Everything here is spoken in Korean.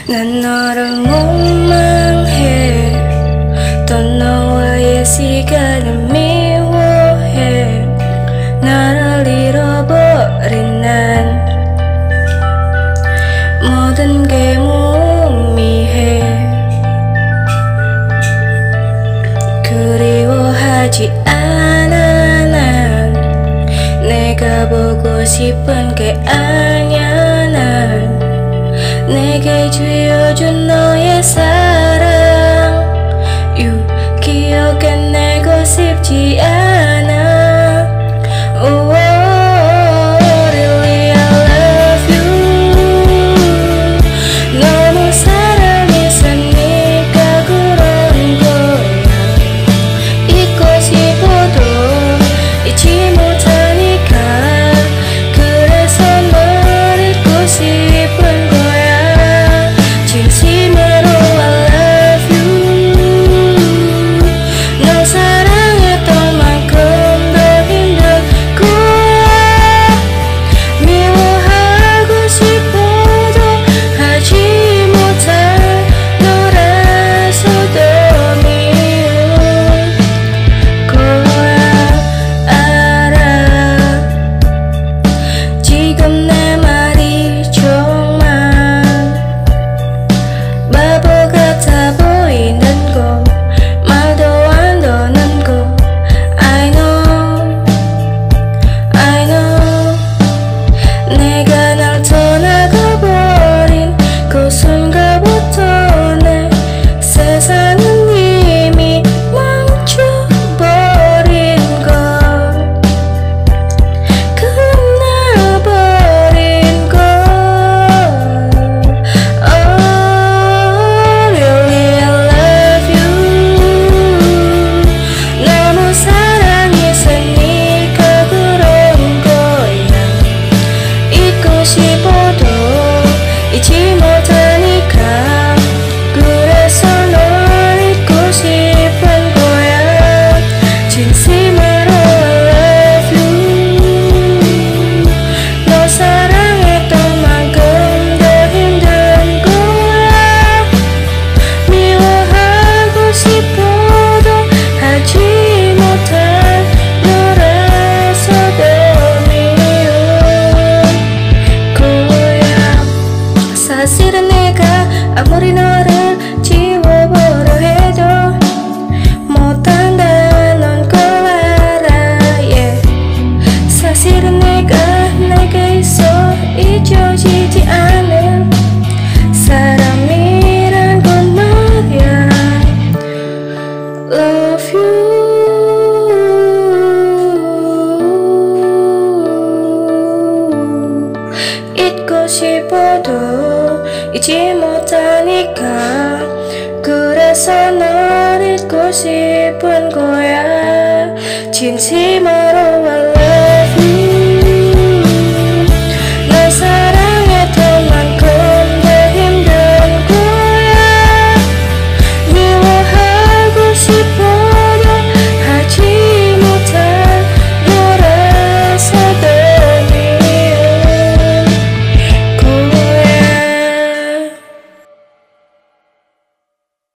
난 너를 원망해. 또 너와의 시간을 미워해. 나를 잃어버린 난 모든 게 무의미해. 그리워하지 않아. 난 내가 보고 싶은 게 아냐. 난 내게 쥐어준 너의 사랑 기억해내고 싶지 않아. Oh, really I love you. 너무 사랑했으니까 그런 거야. 잊고 싶어도 잊지 못하니까. 그래서 널 잊고 싶은 거야. 진심으로 I love you. 널 사랑했던 만큼 더 힘든 거야. 미워하고 싶어도 하지 못할 너라서도 미운 거야. 알아. 지금 내 말이 정말 바보 같아 보이는 거, 말도 안 되는 거. I know, I know. 내가 날 떠나가버린 그 순간부터 내 세상은 이미 멈춰버린 걸. 끝나버린 걸. Oh, really I love you. 너무 사랑했으니까 그런 거야. 잊고 싶어도 잊지 못하니까. 그래서 널 잊고 싶은 거야. 진심으로 I love you. 너 사랑했던 만큼 더 힘든 거야. 미워하고 싶어도 하지 못할 너라서도 미운 거야. 사실은 내가 아무리 너를 지워보려 해도 못한다는 걸 알아. yeah. 사실은 내가 내게 있어 잊혀지지 않은 사람이란 건 말야. Love you. 잊고 싶어도 잊지 못하니까. 그래서 널 잊고 싶은 거야. 진심으로